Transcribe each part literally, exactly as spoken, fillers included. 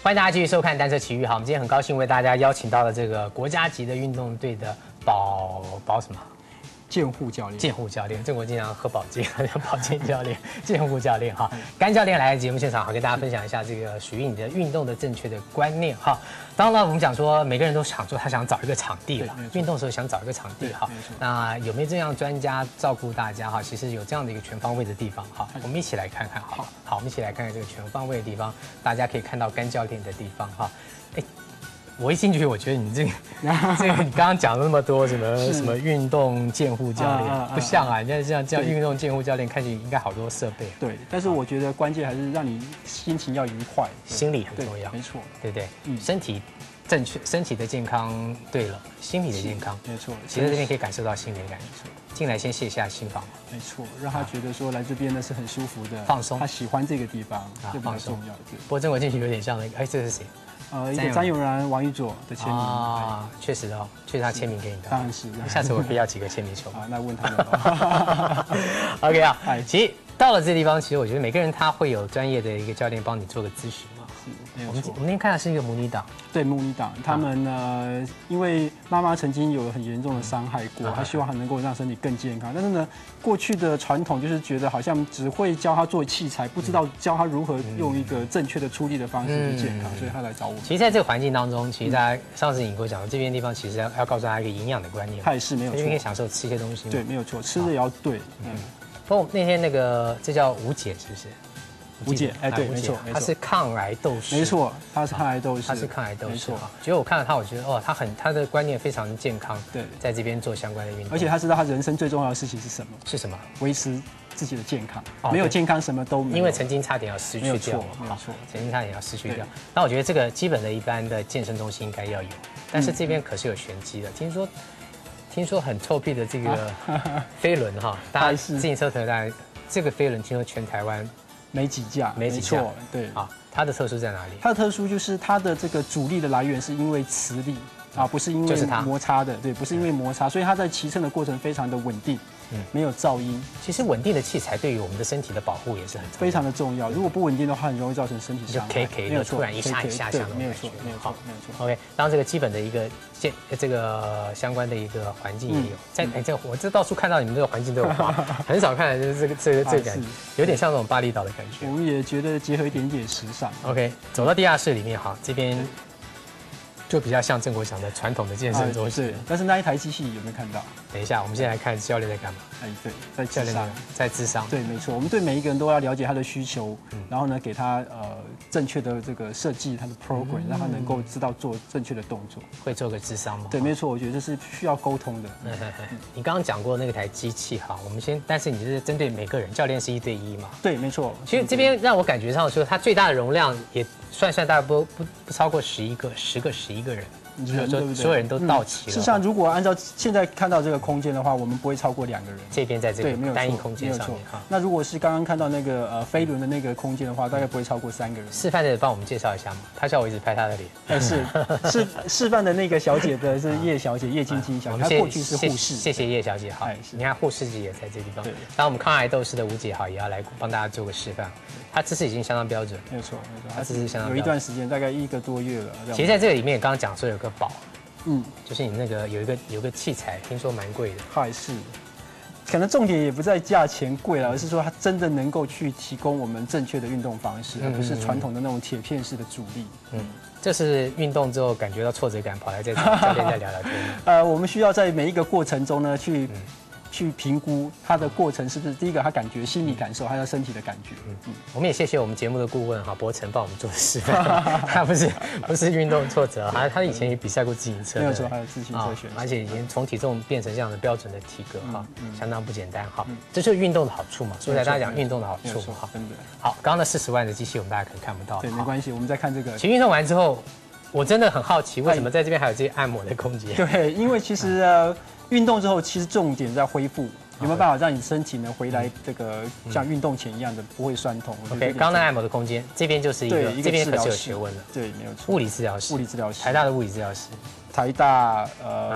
欢迎大家继续收看《单车奇遇》。好，我们今天很高兴为大家邀请到了这个国家级的运动队的保保什么？ 健护教练。 健护教练，郑国经常喝保健，保健教练、健护教练哈。甘教练来节目现场，好跟大家分享一下这个属于你的运动的正确的观念哈。当然了，我们讲说每个人都想说他想找一个场地了，运动的时候想找一个场地哈。那有没有这样专家照顾大家哈？其实有这样的一个全方位的地方哈，我们一起来看看好。好，我们一起来看看这个全方位的地方，大家可以看到甘教练的地方哈。哎。我一进去，我觉得你这个这个你刚刚讲了那么多什么什么运动健护教练，不像啊，人家这样这样运动健护教练看起来应该好多设备。 对，但是我觉得关键还是让你心情要愉快， 心理很重要， 没错， 对不对？嗯，身体正确，身体的健康对了，心理的健康没错。 其实这边可以感受到心理的感觉。进来先卸下心防， 没错，让他觉得说来这边呢是很舒服的， 放松， 他喜欢这个地方，这比较重要。 不过郑国进去有点像那个，哎，这是谁？ 呃，一个张永然、王宇佐的签名啊，确实哦，确实他签名给你的， 当然是。 下次我可以要几个签名球啊，那问他们。 OK 啊，其实到了这地方，其实我觉得每个人他会有专业的一个教练帮你做个咨询嘛。 没有我们我们那天看的是一个母女档， 对母女档，他们呢，因为妈妈曾经有很严重的伤害过，她希望她能够让身体更健康，但是呢，过去的传统就是觉得好像只会教她做器材，不知道教她如何用一个正确的出力的方式去健康，所以她来找我们。 其实在这个环境当中，其实大家上次你跟我讲的这边地方，其实要要告诉大家一个营养的观念， 它也是没有错， 因为可以享受吃一些东西， 对，没有错，吃的也要对，嗯。 不过那天那个这叫吴姐是不是？ 吴姐，哎，对，没错， 她是抗癌斗士， 没错，她是抗癌斗士， 她是抗癌斗士，没错。结果我看到她，我觉得哦，她很，她的观念非常健康，对，在这边做相关的运动， 而且她知道她人生最重要的事情是什么？ 是什么？ 维持自己的健康，没有健康什么都没有。 因为曾经差点要失去掉， 没有错， 曾经差点要失去掉。那我觉得这个基本的一般的健身中心应该要有，但是这边可是有玄机的，听说。听说很臭屁的这个飞轮哈，大家自行车团大家这个飞轮听说全台湾没几架， 没几架， 对啊，它的特殊在哪里？ 它的特殊就是它的这个阻力的来源是因为磁力啊，不是因为摩擦的，对，不是因为摩擦，所以它在骑乘的过程非常的稳定。没有噪音。 其实稳定的器材对于我们的身体的保护也是很非常的重要。如果不稳定的话，很容易造成身体伤害。 没有错，突然一下一下下， 没有错，没有错，没有错。 OK， 当这个基本的一个健这个相关的一个环境也有，在哎这我这到处看到你们这个环境都有花，很少看就是这个这个这个感觉，有点像那种巴厘岛的感觉。 我们也觉得结合一点点时尚。 OK， 走到地下室里面哈，这边。就比较像郑国祥的传统的健身中心， 对。但是那一台机器有没有看到？ 等一下，我们先来看教练在干嘛。 哎，对，在教练在智商。 对，没错。我们对每一个人都要了解他的需求，然后呢，给他呃正确的这个设计他的 program，让他能够知道做正确的动作。 会做个智商吗？ 对，没错。我觉得这是需要沟通的。 你刚刚讲过那个台机器哈，我们先，但是你是针对每个人，教练是一对一嘛？ 对，没错。 其实这边让我感觉上说，它最大的容量也算算大概不不不超过十一个，十个十一个人。人对不对？所有人都到齐了。 事实上，如果按照现在看到这个空间的话，我们不会超过两个人。 这边在这个单一空间上面哈。那如果是刚刚看到那个呃飞轮的那个空间的话，大概不会超过三个人。 示范的帮我们介绍一下嘛？他叫我一直拍他的脸。 哎，是示示范的那个小姐的是叶小姐，叶晶晶小姐，她过去是护士。谢谢叶小姐哈。你看护士姐也在这地方。对。当然我们抗癌斗士的吴姐好也要来帮大家做个示范。她姿势已经相当标准。 没有错，没错。 她姿势相当。 有一段时间，大概一个多月了。 其实在这个里面，刚刚讲说有个宝。 嗯， 就是你那个有一个有个器材，听说蛮贵的。 还是，可能重点也不在价钱贵了，而是说它真的能够去提供我们正确的运动方式，而不是传统的那种铁片式的阻力。 嗯，这是运动之后感觉到挫折感，跑来再找教练再聊聊天。 呃，我们需要在每一个过程中呢去。去评估它的过程是不是第一个，他感觉心理感受，还有身体的感觉。嗯嗯，我们也谢谢我们节目的顾问哈博成帮我们做的示范。他不是不是运动挫折，他他以前也比赛过自行车， 没有错，还有自行车选手， 而且已经从体重变成这样的标准的体格哈，相当不简单哈。这就是运动的好处嘛，所以大家讲运动的好处哈。 真的。 好，刚刚那四十万的机器我们大家可能看不到。 对，没关系，我们再看这个。 其实运动完之后，我真的很好奇，为什么在这边还有这些按摩的空间？ 对，因为其实呃运动之后，其实重点在恢复。有没有办法让你身体呢回来这个像运动前一样的不会酸痛 ？OK， 刚刚那按摩的空间，这边就是一个，这边可是有学问的， 对，没有错。 物理治疗师， 物理治疗师， 台大的物理治疗师， 台大呃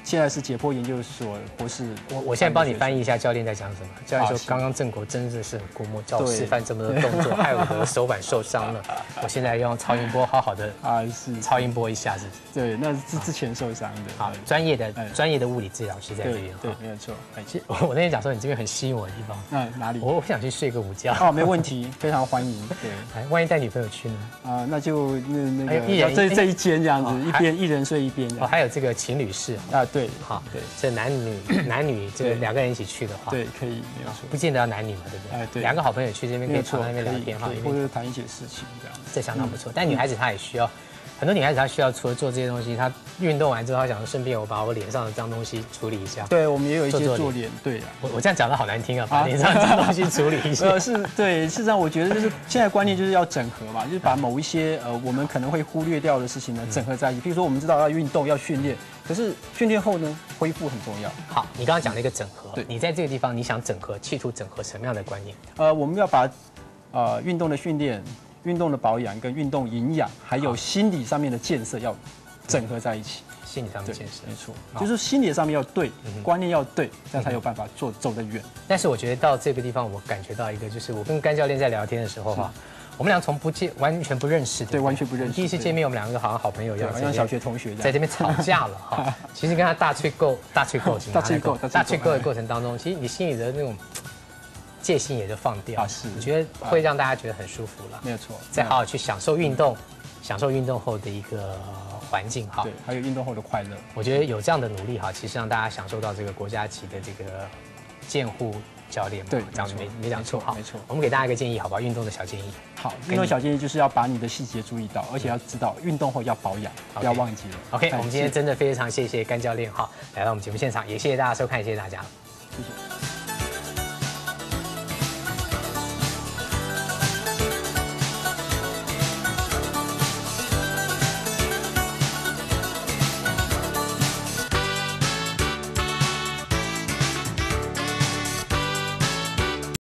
现在是解剖研究所博士。 我我现在帮你翻译一下教练在讲什么。教练说啊刚刚郑国真的是很过目，叫我对示范这么多动作，害我的手板受伤了。我现在要用超音波好好的啊是超音波一下，是不是？ 对，那是之前受伤的。 好，专业的哎专业的物理治疗师在这边。 对，没有错。哎， 其实我那天讲说你这边很吸引我的地方， 那哪里？ 我我想去睡个午觉。 哦，没问题，非常欢迎。对， 哎，万一带女朋友去呢？ 啊，那就那那个哎一人这这一间这样哦子，一边一人睡一边这哦， 样。 还有这个情侣室。 啊，对， 好， 对这男女男女这个两个人一起去的话， 对，可以，没有错。 不见得要男女嘛，对不对？ 哎对两个好朋友去这边可以没有错， 躺在那边聊天哈，一边可以或者谈一些事情这样子。 这相当不错。但女孩子她也需要，很多女孩子她需要除了做这些东西，她运动完之后，她想顺便我把我脸上的脏东西处理一下。 对，我们也有一些做做做脸，对啊。 我我这样讲的好难听啊，把脸上的脏东西处理一下。 呃，是对，事实上我觉得就是现在观念就是要整合嘛，就是把某一些呃我们可能会忽略掉的事情呢整合在一起。比如说我们知道要运动要训练，可是训练后呢恢复很重要。 好，你刚刚讲了一个整合， 对你在这个地方你想整合，企图整合什么样的观念？ 呃，我们要把呃运动的训练、运动的保养跟运动营养，还有心理上面的建设要整合在一起。 心理上的建设， 没错，就是心理上面要对， 嗯观念要对，这样才有办法做走得远。 但是我觉得到这个地方，我感觉到一个，就是我跟甘教练在聊天的时候哈，我们俩从不见完全不认识的， 对，完全不认识。 第一次见面，我们两个好像好朋友一样， 好像小学同学在这边吵架了哈。其实跟他大吹够、大吹够、 大吹够、 大吹够的过程当中，其实你心里的那种戒心也就放掉啊，是， 我觉得会让大家觉得很舒服了。 没有错， 再好好去享受运动，享受运动后的一个环境哈。 对，还有运动后的快乐。 我觉得有这样的努力哈，其实让大家享受到这个国家级的这个健护教练嘛， 对， 这样子没没讲错哈。 没错， 我们给大家一个建议，好不好？运动的小建议。 好，运动小建议就是要把你的细节注意到，而且要知道运动后要保养，不要忘记了。 OK，我们今天真的非常谢谢甘教练哈，来到我们节目现场，也谢谢大家收看，也谢谢大家。 谢谢。